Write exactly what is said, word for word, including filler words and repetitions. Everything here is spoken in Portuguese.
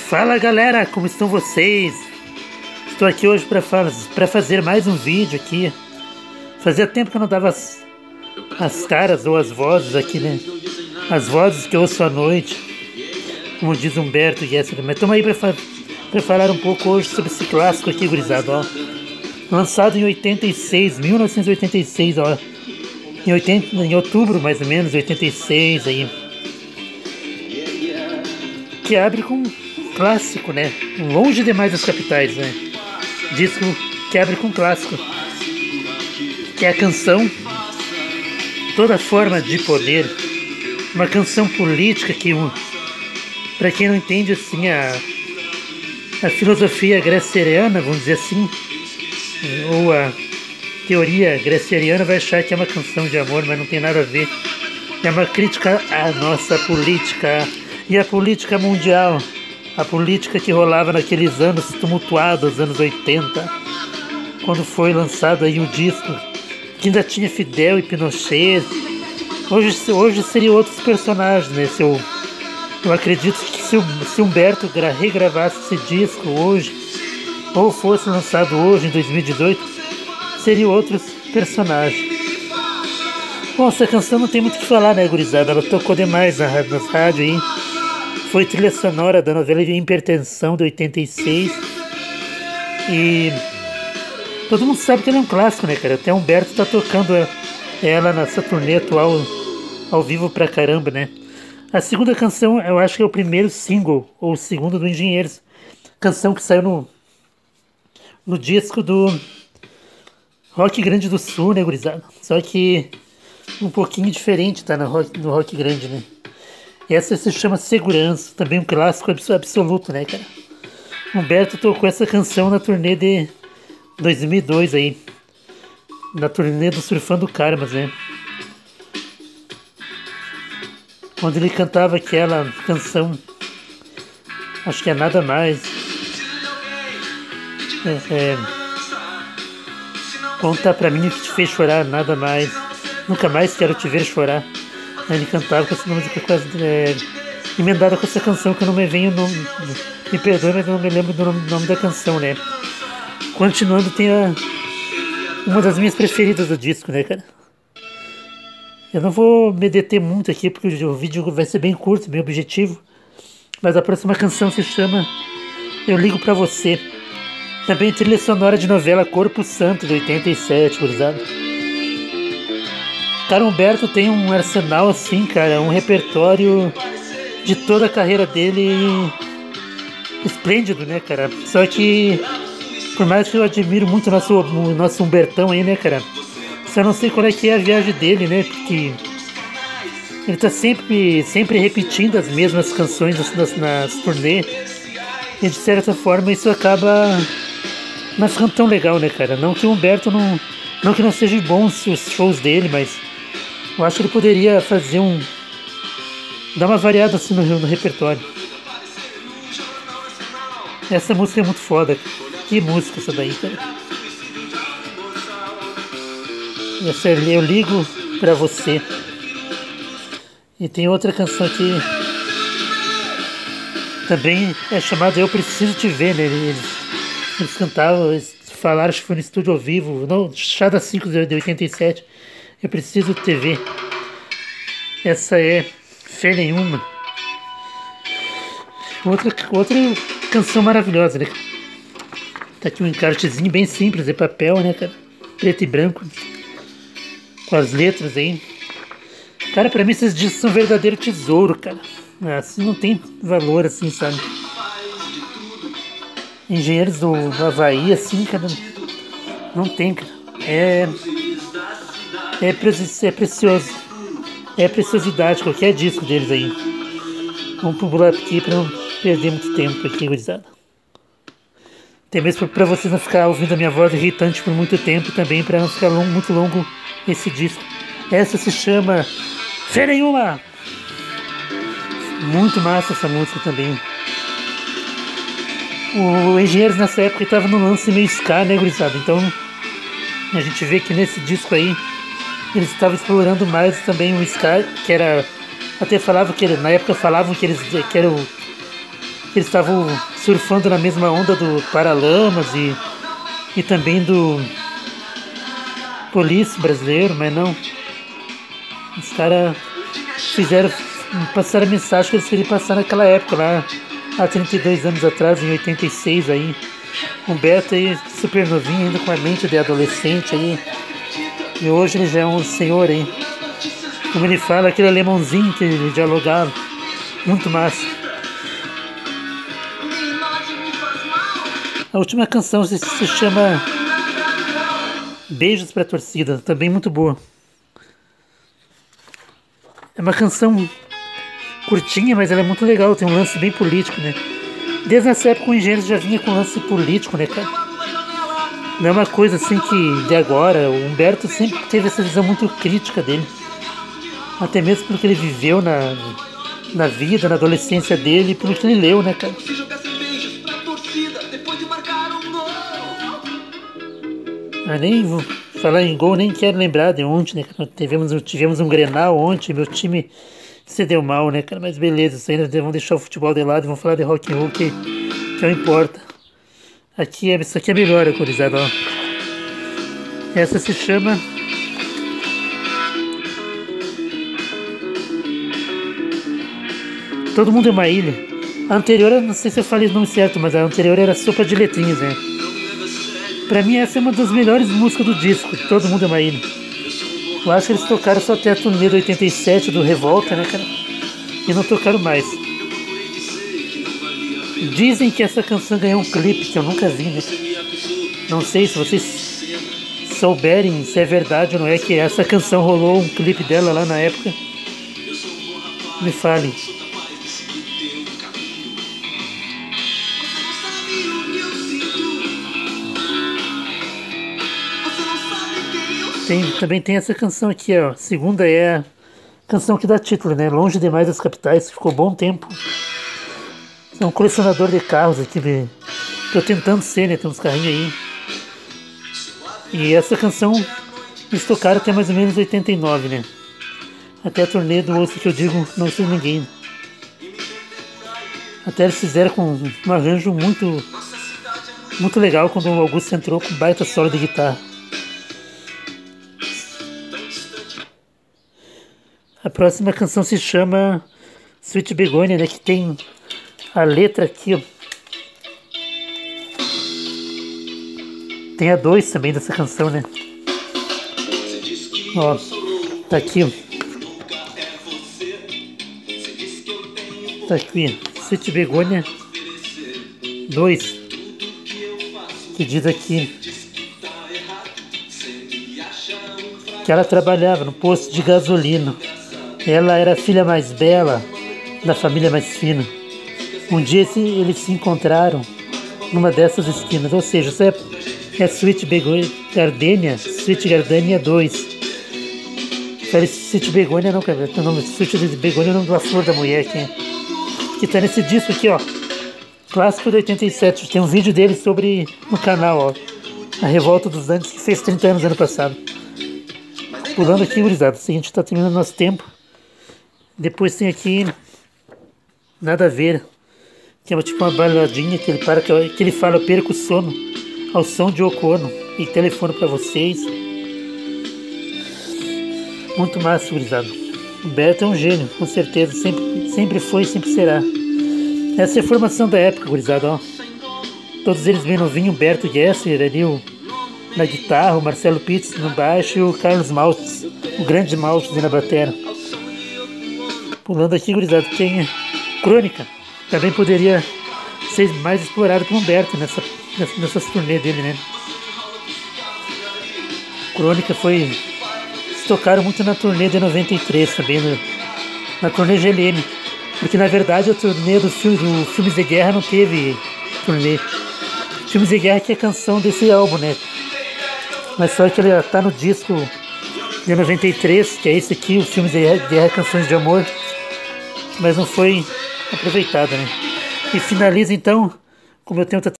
Fala galera, como estão vocês? Estou aqui hoje para para fazer mais um vídeo aqui. Fazia tempo que eu não dava as, as caras ou as vozes aqui, né? As vozes que eu ouço à noite, como diz Humberto Gessinger. Mas estamos aí para fa falar um pouco hoje sobre esse clássico aqui, gurizada, ó. Lançado em oitenta e seis, mil novecentos e oitenta e seis, ó. Em, oitenta, em outubro, mais ou menos, oitenta e seis, aí. Que abre com um clássico, né? Longe demais das capitais, né? Disco que abre com um clássico. Que é a canção Toda Forma de Poder. Uma canção política que, um, para quem não entende, assim, a, a filosofia graceriana, vamos dizer assim, ou a teoria graceriana, vai achar que é uma canção de amor, mas não tem nada a ver. É uma crítica à nossa política e à política mundial, a política que rolava naqueles anos tumultuados, anos oitenta, quando foi lançado aí o disco, que ainda tinha Fidel e Pinochet. Hoje, hoje seriam outros personagens, né? Se eu, eu acredito que se, o, se Humberto regravasse esse disco hoje, ou fosse lançado hoje, em dois mil e dezoito, seriam outros personagens. Bom, essa canção não tem muito o que falar, né, gurizada? Ela tocou demais na, nas rádios aí. Foi trilha sonora da novela Hipertensão, de oitenta e seis. E todo mundo sabe que ela é um clássico, né, cara? Até Humberto tá tocando ela nessa turnê atual, ao vivo pra caramba, né? A segunda canção, eu acho que é o primeiro single, ou o segundo do Engenheiros. Canção que saiu no, no disco do Rock Grande do Sul, né, gurizada? Só que um pouquinho diferente, tá? No Rock, no Rock Grande, né? Essa se chama Segurança, também um clássico absoluto, né, cara? Humberto tocou essa canção na turnê de dois mil e dois aí, na turnê do Surfando Karmas, né? Quando ele cantava aquela canção, acho que é Nada Mais. É, é, Conta pra mim o que te fez chorar, nada mais. Nunca mais quero te ver chorar. Ele cantava com essa música quase, é, emendada com essa canção que eu não me venho, não, me perdoe, mas eu não me lembro do nome, nome da canção, né? Continuando, tem a, uma das minhas preferidas do disco, né, cara? Eu não vou me deter muito aqui, porque o vídeo vai ser bem curto, bem objetivo. Mas a próxima canção se chama Eu Ligo Pra Você. Também trilha sonora de novela Corpo Santo, de oitenta e sete, gurizada. Cara, Humberto tem um arsenal assim, cara, um repertório de toda a carreira dele esplêndido, né, cara? Só que, por mais que eu admiro muito o nosso, o nosso Humbertão aí, né, cara? Só não sei qual é que é a viagem dele, né? Porque ele tá sempre, sempre repetindo as mesmas canções nas, nas turnês. E de certa forma isso acaba não ficando tão legal, né, cara? Não que o Humberto não, não que não seja bom os shows dele, mas eu acho que ele poderia fazer um... dar uma variada assim no, no repertório. Essa música é muito foda. Que música essa daí, cara. Essa é Eu Ligo Pra Você. E tem outra canção aqui. Também é chamada Eu Preciso Te Ver, né? Eles, eles cantavam, eles falaram, acho que foi no estúdio ao vivo. Não, Chada cinco de oitenta e sete. Eu Preciso Te Ver. Essa é Fé Nenhuma. Outra, outra canção maravilhosa, né? Tá aqui um encartezinho bem simples de papel, né, cara? Preto e branco. Com as letras aí. Cara, pra mim esses discos são um verdadeiro tesouro, cara. Assim não tem valor, assim, sabe? Engenheiros do Havaí, assim, cara. Não tem, cara. É... É, pre é precioso. É preciosidade, qualquer disco deles aí. Vamos pular aqui pra não perder muito tempo aqui, gurizada. Até mesmo pra vocês não ficar ouvindo a minha voz irritante por muito tempo também, pra não ficar long, muito longo esse disco. Essa se chama Fé Nenhuma. Muito massa essa música também. O Engenheiros nessa época estava no lance meio ska, né, gurizada? Então a gente vê que nesse disco aí eles estavam explorando mais também o ska, que era... Até falavam que na época falavam que eles que era o, Eles estavam surfando na mesma onda do Paralamas e, e também do Police brasileiro, mas não. Os caras fizeram, passaram a mensagem que eles queriam passar naquela época lá, há trinta e dois anos atrás, em oitenta e seis aí. Humberto aí, super novinho, ainda com a mente de adolescente aí. E hoje ele já é um senhor aí. Como ele fala, aquele alemãozinho que ele dialogava. Muito massa. A última canção se, se chama Beijos pra Torcida, também muito boa. É uma canção curtinha, mas ela é muito legal, tem um lance bem político, né? Desde essa época o Engenheiros já vinha com lance político, né, cara? Não é uma coisa assim que de agora, o Humberto sempre teve essa visão muito crítica dele. Até mesmo pelo que ele viveu na, na vida, na adolescência dele, e pelo que ele leu, né, cara? Ah, nem vou falar em gol, nem quero lembrar de ontem, né, cara? Tivemos, tivemos um Grenal ontem, meu time se deu mal, né, cara? Mas beleza, isso aí nós vamos deixar o futebol de lado e vamos falar de rock and roll, que, que não importa. Aqui é, isso aqui é melhor, gurizada, ó. Essa se chama Todo Mundo é uma Ilha. A anterior, eu não sei se eu falei o nome certo, mas a anterior era Sopa de Letrinhas, né? Pra mim essa é uma das melhores músicas do disco, Todo Mundo é uma Ilha. Eu acho que eles tocaram só até a turnê do oitenta e sete do Revolta, né, cara? E não tocaram mais. Dizem que essa canção ganhou um clipe, que eu nunca vi, né? Não sei se vocês souberem se é verdade ou não é que essa canção rolou um clipe dela lá na época. Me falem. Tem, também tem essa canção aqui, ó. A segunda é a canção que dá título, né? Longe Demais das Capitais, que ficou bom tempo. É um colecionador de carros aqui, de... tô tentando ser, né? Tem uns carrinhos aí. E essa canção eles tocaram até mais ou menos oitenta e nove, né? Até a turnê do Ouço Que Eu Digo Não Sei Ninguém. Até eles fizeram com um arranjo muito, muito legal quando o Augusto entrou com baita solo de guitarra. A próxima canção se chama Sweet Begonia, né? Que tem a letra aqui, ó. Tem a dois também dessa canção, né? Ó, tá aqui, ó. Tá aqui, Sweet Begonia dois. Que diz aqui que ela trabalhava no posto de gasolina. Ela era a filha mais bela da família mais fina. Um dia eles se encontraram numa dessas esquinas. Ou seja, isso é, é Sweet Begonia Gardenia, Sweet Gardenia dois. Sweet Begonia não, cara. O nome Sweet Begonia é o nome da flor da mulher aqui. Que tá nesse disco aqui, ó. Clássico de oitenta e sete. Tem um vídeo dele sobre no canal, ó. A Revolta dos Andes, que fez trinta anos ano passado. Pulando aqui, gurizada. A gente tá terminando nosso tempo. Depois tem aqui Nada a Ver, que é tipo uma baladinha que ele, para, que ele fala: eu perco o sono ao som de Yoko Ono e telefono pra vocês. Muito massa, gurizada. O Beto é um gênio, com certeza. Sempre, sempre foi e sempre será. Essa é a formação da época, gurizada, ó. Todos eles bem novinhos. Humberto Gesser ali o, na guitarra, o Marcelo Pitts no baixo e o Carlos Maltz, o grande Maltz na batera. Pulando aqui, gurizada, tem Crônica. Também poderia ser mais explorado por Humberto nessa, nessas turnês dele, né? Crônica foi... Eles tocaram muito na turnê de noventa e três também, no, na turnê G L M. Porque, na verdade, a turnê do filme, do Filmes de Guerra não teve turnê. Filmes de Guerra que é a canção desse álbum, né? Mas só que ele tá no disco de noventa e três, que é esse aqui, o Filmes de Guerra, Canções de Amor. Mas não foi aproveitada, né? E finaliza então, como eu tenho